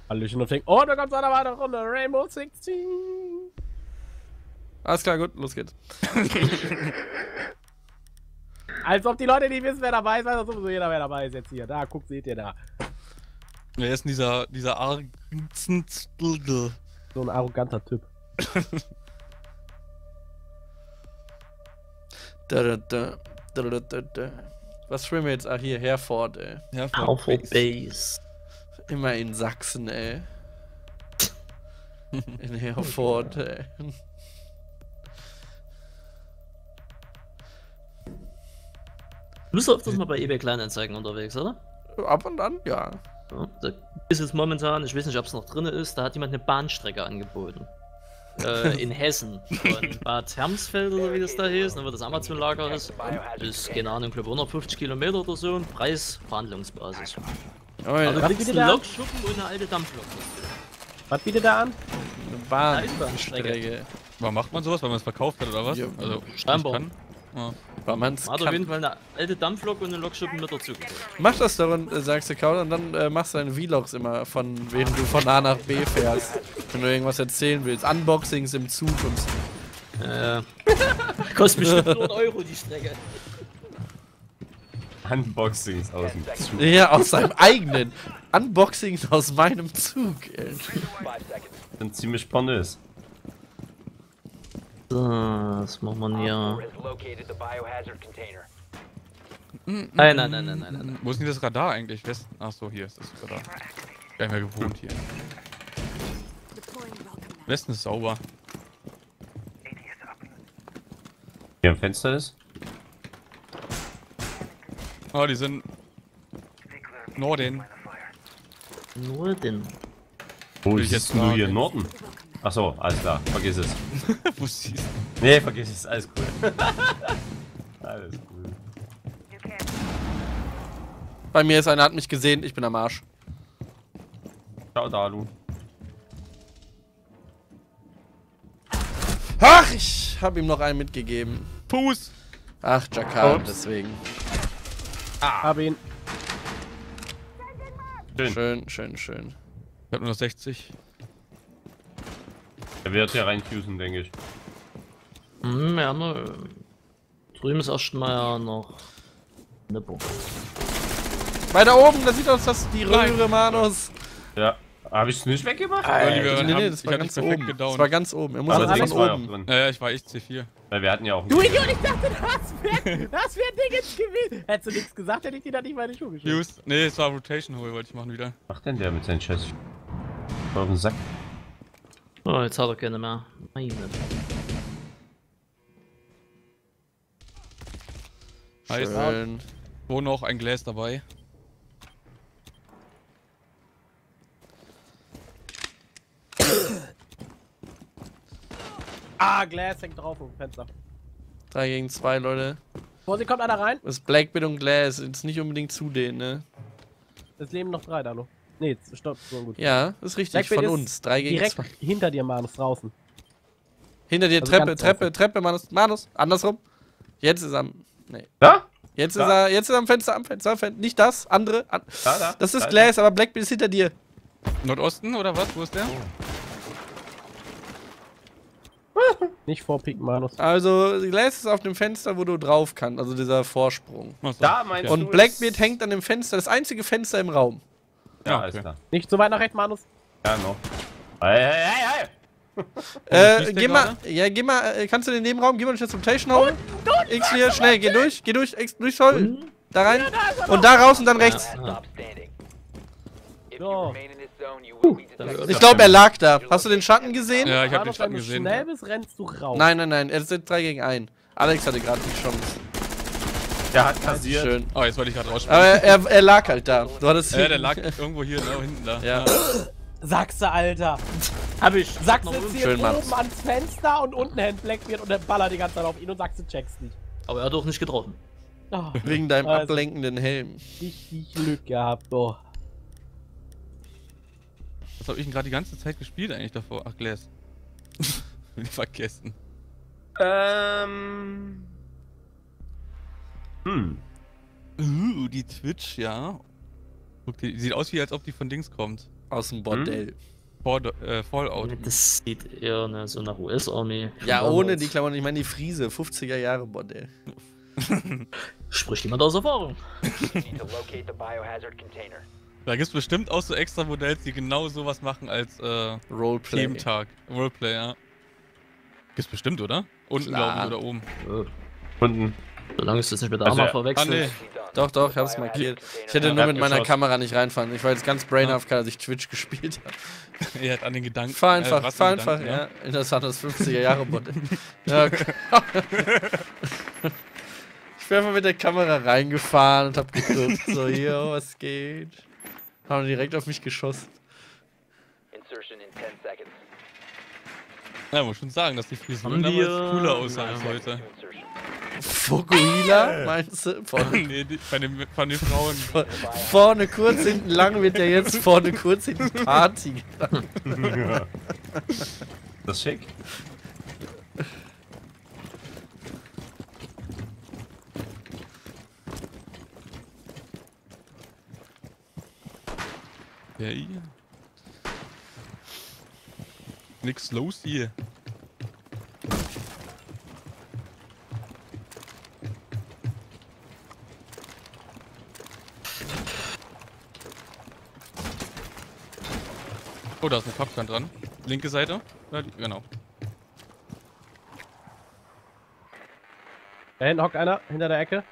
Hallöchen und fängt. Oh, da kommt eine weitere Runde. Rainbow 16. Alles klar, gut, los geht's. Als ob die Leute nicht wissen, wer dabei ist, weiß sowieso jeder, wer dabei ist jetzt hier. Da, guckt, seht ihr da. Wer ist denn dieser Argensendl? So ein arroganter Typ. Was spielen wir jetzt? Ah, hier, Herford, ey. Herford Base. Immer in Sachsen, ey. In Herford, ey. Du bist öfters mal bei eBay Kleinanzeigen unterwegs, oder? Ab und an, ja. Ja, da ist es momentan, ich weiß nicht, ob es noch drin ist, da hat jemand eine Bahnstrecke angeboten. In Hessen. Von Bad Hermsfeld oder wie das da hieß, wo das Amazon-Lager ist. Bis, keine Ahnung, glaube 150 Kilometer oder so. Preis, Verhandlungsbasis. Oh, ja. Also Was kriegst bietet du er an? Lokschuppen und eine alte Dampflok. Was bietet er an? Eine Bahnstrecke. Warum macht man sowas? Weil man es verkauft hat oder was? Ja, Also, scheinbar. kann. Ja. Weil man's Man hat auf jeden Fall eine alte Dampflok und eine Lokschuppen mit dazu. Mach das doch und sagst du Kaul und dann machst du deine Vlogs immer während du von A nach B fährst. Wenn du irgendwas erzählen willst. Unboxings im Zug und so. Kostet bestimmt 100 Euro die Strecke. Unboxings aus dem Zug. Ja, aus seinem eigenen. Unboxings aus meinem Zug, ey. Sind ziemlich pornös. So, was macht man hier? Nein. Wo ist denn das Radar eigentlich? Westen? Achso, hier ist das Radar. Gar nicht mehr gewohnt hier. Westen ist sauber. Hier am Fenster ist. Oh, die sind Norden. Nur den. Wo Will ich siehst jetzt du hier sagen. Norden? Achso, alles klar, vergiss es. Wo siehst du? Nee, vergiss es, alles cool. Alles cool. Bei mir ist einer, hat mich gesehen, ich bin am Arsch. Ciao, Dalu. Ach, ich hab ihm noch einen mitgegeben. Fuß! Ach, Jakar, Ups. deswegen. Hab ihn. Schön. Ich hab nur noch 60. Er wird hier reinfusen, denke ich. Ja, drüben ist erstmal ja noch eine Bombe. Weiter oben, da sieht aus das die Röhre, Manus. Ja. Hab ich's nicht weggemacht? Oliver, Nee, das ich war hab ganz dich perfekt oben. gedownt. Das war ganz oben. Er muss Aber also links von war ja auch oben. drin. Ja, ich war echt C4. Weil wir hatten ja auch Du Idiot, ich dachte, das wär Dingens gewesen. Hättest du nichts gesagt, hätte ich dir da nicht mal in die Schuhe geschoben. Fuse. Nee, es war Rotation Hole, wollte ich machen wieder. Was macht denn der mit seinen Scheiß? Auf den Sack. Oh, jetzt hat er keine mehr. Meine. Heißt, Schön. wo noch ein Glas dabei. Ah, Glass hängt drauf auf dem Fenster. 3 gegen 2, Leute. Vorsicht, kommt einer rein. Das Blackbit und Glass ist nicht unbedingt zu denen, ne? Es leben noch 3 da noch. Nee, stopp, so gut. Ja, ist richtig, Blackbit von ist uns. 3 gegen direkt 2. hinter dir, Manus, draußen. Hinter dir, Also Treppe, ganz Treppe, Manus, andersrum. Jetzt ist er am. Nee. Da? Jetzt Da? ist er am Fenster, Nicht das, andere. Da. Das ist Da Glass, aber Blackbit ist hinter dir. Nordosten oder was? Wo ist der? Nicht vorpicken, Manus. Also, Glass ist auf dem Fenster, wo du drauf kannst, also dieser Vorsprung. Achso. Da meinst Und du, Blackbeard ist- hängt an dem Fenster, das einzige Fenster im Raum. Ja, Ah, alles okay. klar. Nicht zu weit nach rechts, Manus. Ja, noch. Hey. schießt Geh der mal, kannst du den Nebenraum, geh mal durch das Rotation Hole. X4, schnell, geh durch, durchs Hole, da rein. Und da raus und dann rechts. So. Ich glaube, er lag da. Hast du den Schatten gesehen? Ja, ich hab den Manus, Schatten wenn du gesehen. schnell bist, rennst du raus. Nein, er ist 3 gegen 1. Alex hatte gerade die Chance. Der hat kassiert. Schön. Oh, jetzt wollte ich gerade rausspringen. Aber er lag halt da. Du hattest Ja, der lag irgendwo hier, ne, hinten da. Ja. Sachse, Alter. Hab ich. Sachse noch zieht Schön, Mann. oben ans Fenster und unten hängt Blackbeard und der ballert die ganze Zeit auf ihn und Sachse checkst nicht. Aber er hat auch nicht getroffen. Oh, Wegen deinem Also- ablenkenden Helm. richtig Glück gehabt, oh. Was hab ich denn gerade die ganze Zeit gespielt eigentlich davor? Ach, Glass. Bin vergessen. Die Twitch, ja. Guck, die sieht aus wie, als ob die von Dings kommt. Aus dem Bordell. Fallout. Das sieht eher so nach US-Armee. Ja, ohne die Klamotten. Ich meine die Friese. 50er Jahre Bordell. Spricht jemand aus Erfahrung. Da gibt's bestimmt auch so extra Modells, die genau sowas machen als Roleplay. Thementag. Roleplay, ja. Gibt's bestimmt, oder? Unten, glaube ich, oder oben. Unten. Solange es das nicht mit der Arma verwechselt. nee. Doch, ich hab's markiert. Ich hätte nur mit meiner Kamera nicht reinfahren. Ich war jetzt ganz brainhaft, als ich Twitch gespielt habe. Er hat an den Gedanken. Fahr einfach, Rassengedanken, ja. Interessantes 50er Jahre Bordell. Ja, okay. Ich bin einfach mit der Kamera reingefahren und hab geguckt, so hier, was geht. Haben direkt auf mich geschossen. Ja, muss schon sagen, dass die Frisuren Haben damals wir- cooler aussahen als heute. Fukuhila, meinst du? Nee, von den Frauen. Vorne kurz, hinten lang wird ja jetzt vorne kurz, hinten Party. Das ist schick. Ja, hier. Nix los hier. Oh, da ist eine Pappkan dran. Linke Seite. Ja, genau. Da hinten hockt einer, hinter der Ecke.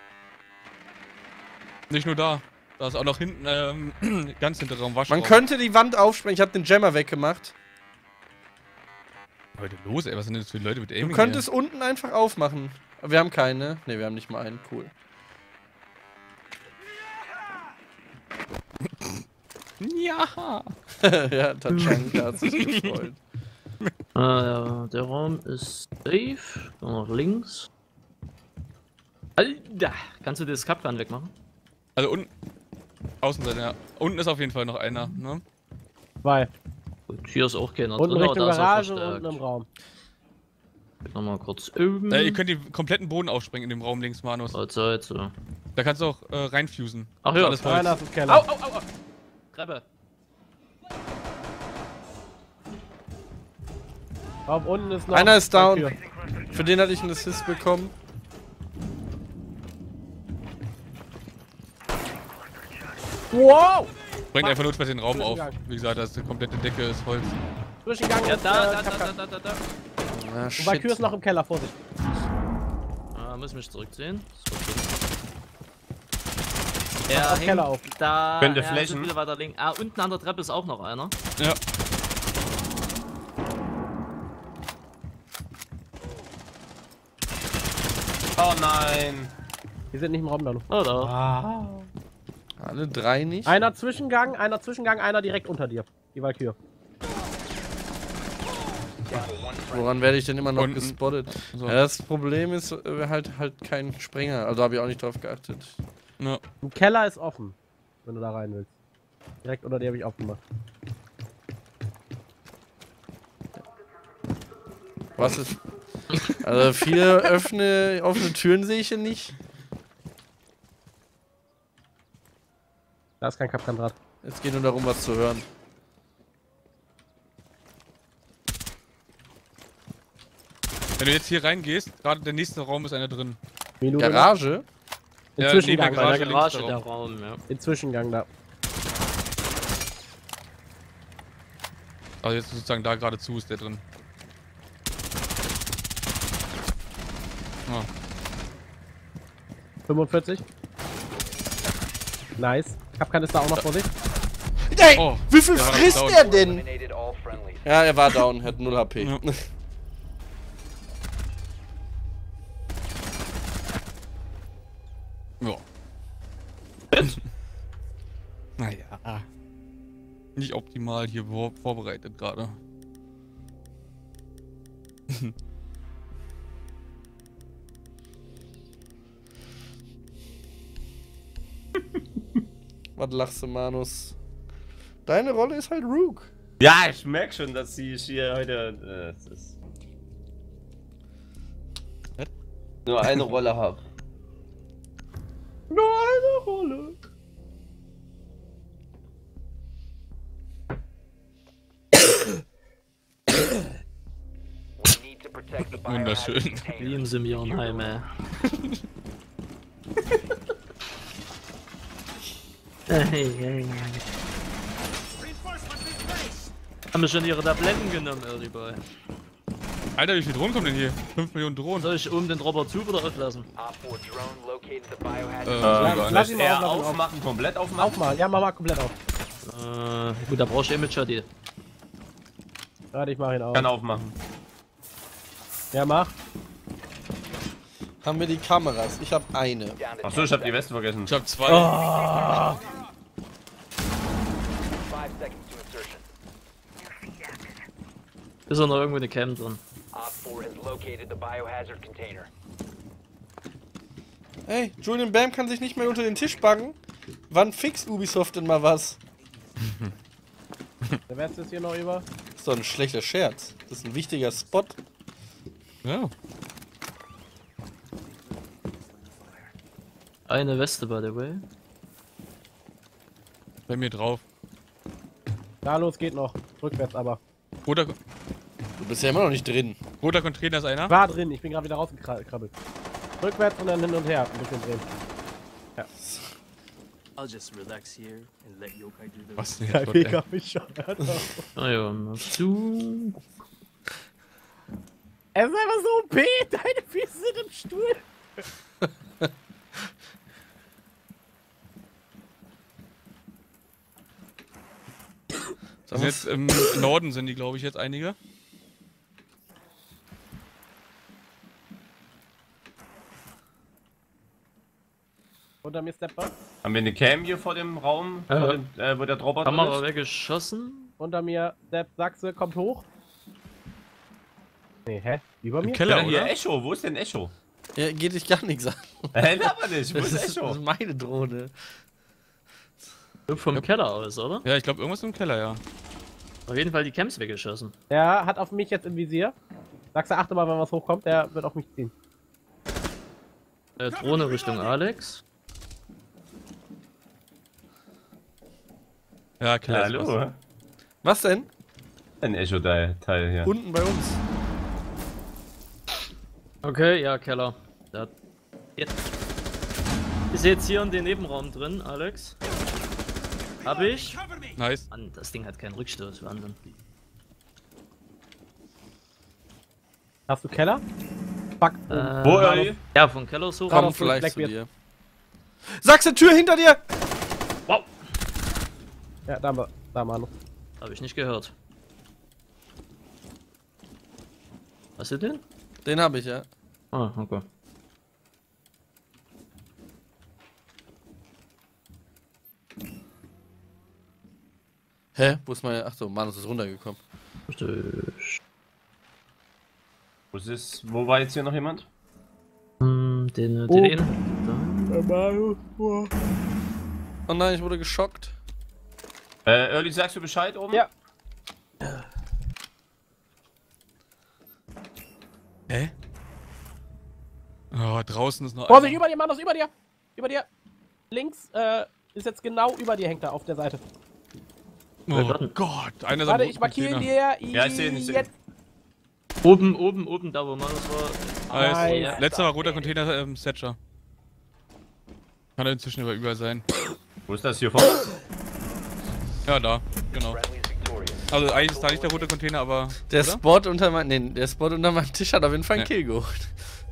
Nicht nur da. Da ist auch noch hinten, ganz hinter Raum Waschraum. Man könnte die Wand aufsprengen, ich hab den Jammer weggemacht. Heute los, ey, was sind denn das für Leute mit Aiming? Du könntest unten einfach aufmachen. Aber wir haben keinen, ne? Ne, wir haben nicht mal einen. Cool. Ja. Ja, Tatschanka hat sich gefreut. Ja, der Raum ist safe. Noch links. Alter! Kannst du das Kapkan wegmachen? Also unten. Außenseite, ja. Unten ist auf jeden Fall noch einer, ne? 2. Gut, hier ist auch keiner Unten drin, Richtung aber da ist er Garage und verstärkt. unten im Raum. Nochmal kurz oben. Ihr könnt den kompletten Boden aufsprengen in dem Raum links, Manus. Seite. Da kannst du auch reinfusen. Ach ja, alles Holz. Einer ist im Keller. Au! Treppe. Raum unten ist noch. Einer ist down. Tür. Für den hatte ich einen Assist bekommen. Wow! Bringt einfach nur den Raum auf. Zwischengang. Wie gesagt, da ist die komplette Decke ist Holz. Zwischengang Ja, und, da. Kapkan. Ah, Und Valkyrie ist noch im Keller, Vorsicht. Muss ich mich zurückziehen. Mach Er auf hängt Keller auf. da. Könnte ja, flashen. sind wieder weiter links. Unten an der Treppe ist auch noch einer. Ja. Oh nein. Die sind nicht im Raum da noch. Oh, da. Alle drei nicht. Einer Zwischengang, einer direkt unter dir. Die Valkyrie. Woran werde ich denn immer noch Unten. gespottet? So. Ja, das Problem ist halt kein Springer. Also habe ich auch nicht drauf geachtet. Ja. Ein Keller ist offen, wenn du da rein willst. Direkt unter dir habe ich aufgemacht. Was ist? Also viele offene Türen sehe ich hier nicht. Da ist kein Kapkandraht. Es geht nur darum, was zu hören. Wenn du jetzt hier reingehst, gerade der nächste Raum ist einer drin. Minute Garage? Im Ja, Zwischengang, neben der Bei der Garage Garage links der Raum, ja. im Zwischengang da. Also jetzt sozusagen da gerade zu ist der drin. Ah. 45. Nice. Kapkan ist da auch noch, Vorsicht. Ey, Oh, wie viel der war frisst down. er denn? Ja, er war down, hat 0 HP. Ja. Ja. Naja. Nicht optimal hier vorbereitet gerade. Was lachst du, Manus? Deine Rolle ist halt Rook. Ja, ich merke schon, dass sie hier heute es ist Was? nur eine Rolle habe. Nur eine Rolle. Wunderschön. Wie im Symbionheim, ey. Haben wir schon ihre Tabletten genommen, Early Boy? Alter, wie viele Drohnen kommen denn hier? 5 Millionen Drohnen. Soll ich oben den Dropper zu oder auflassen? Lass ihn mal Er aufmachen. aufmachen, komplett aufmachen. Aufmachen. Ja, mach mal komplett auf. Gut, da brauchst du Image-HD. Warte, ich mach ihn auf. Kann aufmachen. Ja, mach. Haben wir die Kameras? Ich habe eine. Achso, ich hab die Weste vergessen. Ich hab 2. Oh. Ist da noch irgendwo eine Cam drin? Ey, Julian Bam kann sich nicht mehr unter den Tisch backen. Wann fix Ubisoft denn mal was? Der West ist hier noch über. Das ist doch ein schlechter Scherz. Das ist ein wichtiger Spot. Ja. Eine Weste, by the way. Bei mir drauf. Ja, los, geht noch. Rückwärts aber. Roter Du bist ja immer noch nicht drin. Container ist einer. War drin, ich bin gerade wieder rausgekrabbelt. Rückwärts und dann hin und her. Ein bisschen drehen. I'll just relax here and let Yokai do the Was denn Kein jetzt? Weg auf mich schon. Ah ja, mach zu. Es ist einfach so OP, deine Füße sind im Stuhl. Also jetzt im Norden sind die, glaube ich, jetzt einige. Unter mir Stepper. Haben wir eine Cam hier vor dem Raum, vor dem, wo der Dropper drin Kamera ist? weggeschossen. Unter mir Stepp Sachse kommt hoch. Nee, hä? Über mir? Keller, Ja, hier oder? Echo, wo ist denn Echo? Ja, geht dich gar nichts an. Aber nicht, wo Das ist ist Echo? meine Drohne. Vom Keller aus, oder? Ja, ich glaube irgendwas im Keller, ja. Auf jeden Fall die Camps weggeschossen. Der hat auf mich jetzt im Visier. Sachse, achte mal, wenn was hochkommt, der wird auf mich ziehen. Drohne Richtung Alex. Ja, Keller. ist was. Hallo? Was denn? Ein Echo-Teil hier. Unten bei uns. Okay, ja, Keller. Da. Jetzt. Ist jetzt hier in den Nebenraum drin, Alex. Hab ich. Nice. Mann, das Ding hat keinen Rückstoß, Wahnsinn. Hast du Keller? Fuck. Wo, Early? Ja, von Keller so. Komm. Komm auf, vielleicht zu Blackbeard. dir. Sachse, Tür hinter dir! Wow. Ja, da haben wir noch. Hab ich nicht gehört. Hast du den? Den habe ich, ja. Ah, okay. Hä? Wo ist meine... Achso, Manus ist runtergekommen. Richtig. Wo war jetzt hier noch jemand? Den Oh. Oh nein, ich wurde geschockt. Early, sagst du Bescheid oben? Ja. Hä? Oh, draußen ist noch Vorsicht, einer. über dir, Manus, über dir! Über dir! Links, ist jetzt genau über dir, hängt er auf der Seite. Oh Gott, einer ist Warte, am ich markiere ihn Container. dir. Ja, ich seh ihn, ich seh ihn. Jetzt. Oben, da wo man das war. Nice. Nice. Letzter war roter Container, Thatcher. Kann er inzwischen aber überall sein. Wo ist das hier vorne? Ja, da, genau. Also eigentlich ist da nicht der rote Container, aber... Der oder? Spot unter der Spot unter meinem Tisch hat auf jeden Fall einen Ja. Kill geholt.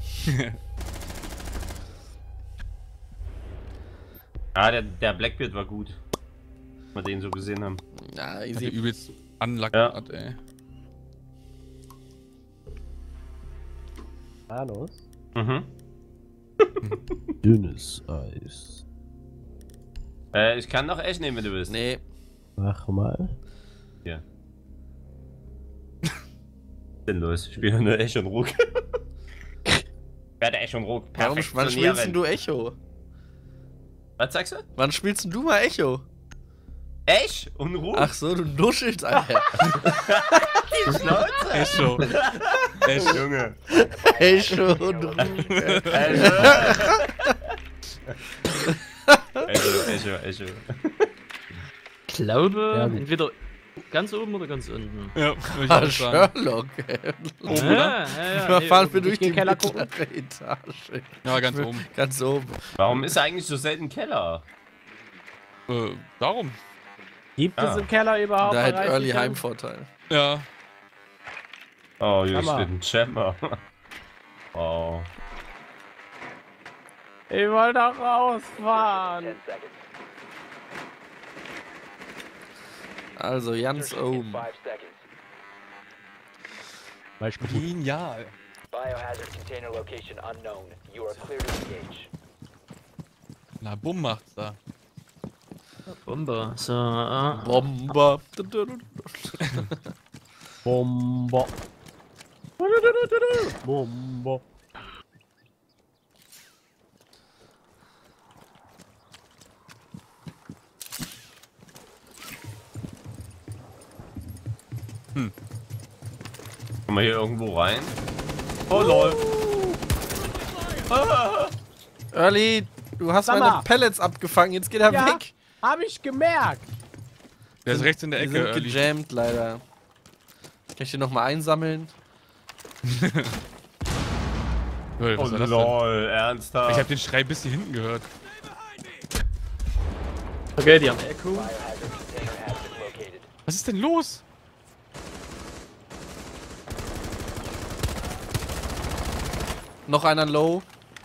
Ah, der Blackbeard war gut. Wenn wir den so gesehen haben. Ja, Hat die easy. übelst anlackt, Ja. ey. Manus. Mhm. Dünnes Eis. Ich kann noch Esch nehmen, wenn du willst. Nee. Mach mal. Hier. Denn los, ich spiele nur Esch und Ruck. Werde Esch und Ruck. Wann spielst denn du Echo? Was sagst du? Wann spielst denn du mal Echo? Esch und Ruck? Ach so, du nuschelst, Alter. die Schnauze! Echo. Echo. Junge. Echo und Ruhe. Echo. Ich glaube, Ja, gut. entweder Ganz oben oder ganz unten? Ja, würde ich auch sagen. Sherlock. Oben, oder? Da fahren wir oben. durch Ich geh die Keller gucken. mittlere Etage. Ja, ganz oben. Ganz oben. Warum ist er eigentlich so selten Keller? Darum. Gibt es Ah. im Keller überhaupt Da hat Bereiche? Early Heimvorteil. Ja. Oh, hier Hammer. steht ein Jammer. Oh. Ich wollte auch rausfahren. Also ganz oben. Genial. Biohazard container location unknown. You are clear to engage. Na, bumm macht's da. Bombe. So, Bomber. Bomber. Bomber. Kommen wir hier irgendwo rein? Oh lol. Early, du hast Sag meine mal. Pellets abgefangen, jetzt geht er Ja, weg. hab ich gemerkt. Der ist rechts in der Die Ecke. sind Early. gejammt leider. Kann ich den nochmal einsammeln? Was Oh war das denn? lol, ernsthaft? Ich hab den Schrei bis hier hinten gehört. okay, die haben Echo. Biohazard container has been located. Was ist denn los? Noch einer low.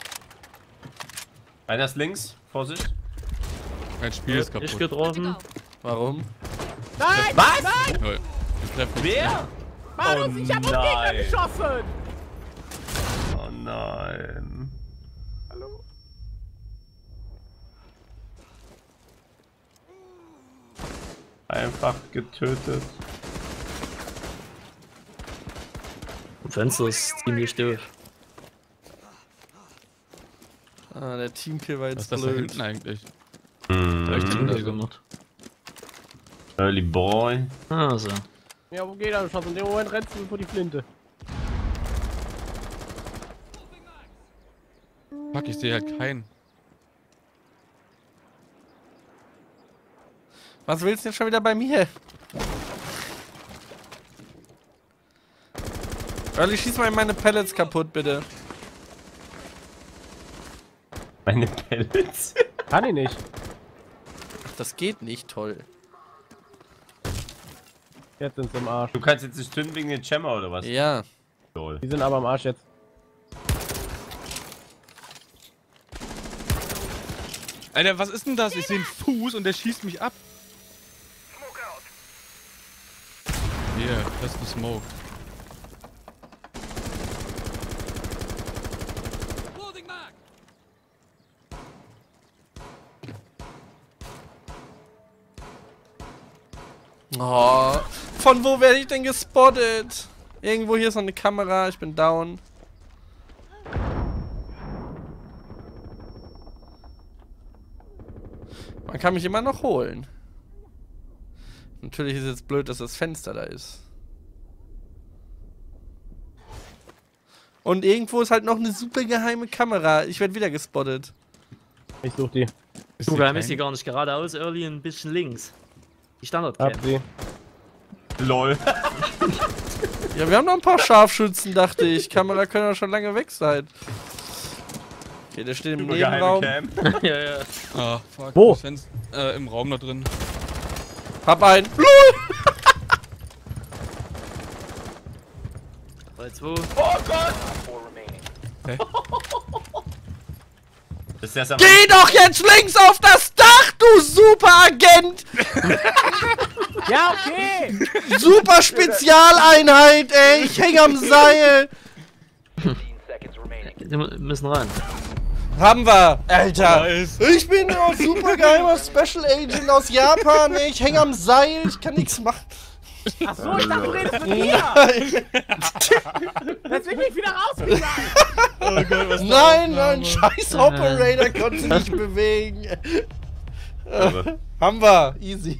Einer ist links, Vorsicht. Mein Spiel ist Ich kaputt. getroffen. Warum? Nein! Was? Nein! Toll. Ich treff mich. Wer? Manus, ich hab auf Gegner nein. geschossen! Oh nein. Hallo? Einfach getötet. Das Fenster ist ziemlich doof. Ah, der Teamkill war Was jetzt ist das da blöd. hinten eigentlich? Vielleicht Mhm. haben die gemacht. Early Boy. Also. Ja, wo geht er geschossen? In dem Moment rennst du vor die Flinte. Fuck, ich sehe halt keinen. Was willst du denn schon wieder bei mir? Early, schieß mal meine Pellets kaputt, bitte. Meine Pellets. Kann ich nicht. Ach, das geht nicht, toll. Jetzt sind's im Arsch. Du kannst jetzt nicht töten wegen den Jammer oder was? Ja. Lol. Die sind aber am Arsch jetzt. Alter, was ist denn das? Ich sehe einen Fuß und der schießt mich ab. Hier, das ist ein Smoke. Oh, von wo werde ich denn gespottet? Irgendwo hier ist noch eine Kamera, ich bin down. Man kann mich immer noch holen. Natürlich ist jetzt blöd, dass das Fenster da ist. Und irgendwo ist halt noch eine super geheime Kamera. Ich werde wieder gespottet. Ich such die. Ist Du hier geheim ist hier kein- gar nicht geradeaus, Early ein bisschen links. Die Hab Standardcam. sie. Lol. Ja, wir haben noch ein paar Scharfschützen, dachte ich. Kamera können ja schon lange weg sein. Okay, der steht im Super geheime Nebenraum. Cam. Ja, ja. Ah, fuck. Wo? Das Fenster, im Raum da drin. Hab einen. 3, 2. Oh Gott! 4 remaining. Das ist das Geh doch jetzt links auf das Dach, du Superagent! Ja, okay! Super Spezialeinheit, ey! Ich häng am Seil! 15 seconds remaining. Die müssen ran. Haben wir, Alter! Nice. Ich bin ein super geheimer Special Agent aus Japan, ey. Ich häng am Seil, ich kann nichts machen. Achso, ich dachte, du redest mit mir! Deswegen bin ich wieder rausgegangen! Oh Gott, was Nein, scheiß Operator konnte nicht bewegen. Haben wir, easy.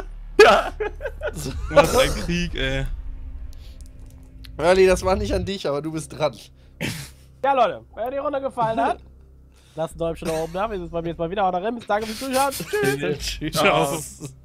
Was ein Krieg, ey. Early, das war nicht an dich, aber du bist dran. Ja, Leute, wenn die Runde gefallen hat, lasst ein Däumchen nach oben da. Wir sehen uns beim nächsten Mal wieder. Haut rein, bis danke fürs Zuschauen. Tschüss! Ciao.